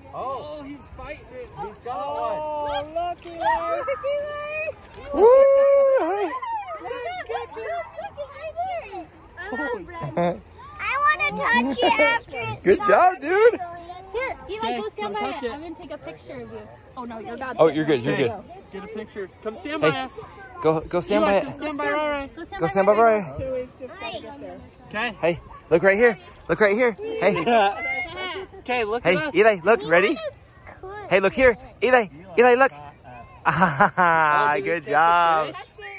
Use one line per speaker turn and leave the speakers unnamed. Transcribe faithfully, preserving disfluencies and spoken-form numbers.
Oh, he's fighting it.
He's got
oh,
one.
Oh, look, Eli.
Woo!
I want to touch it after it's
Good job, dude.
Here, Eli,
Okay,
go stand by
touch
it.
it.
I'm going to take a picture of you. Oh, no, you're not.
Oh, you're good. You're good.
Get a picture. Come stand
Hey,
by us.
Go, go stand
Eli,
by
come
it.
stand by Rari.
Go stand
Go stand by Roy.
Okay.
Hey, look right here. Look right here. Hey,
Okay, look
hey,
at us.
Eli, look. Ready? Hey, look here. Eli, Eli, look. Ah,
Oh, did he
good
catch a
job.
fish?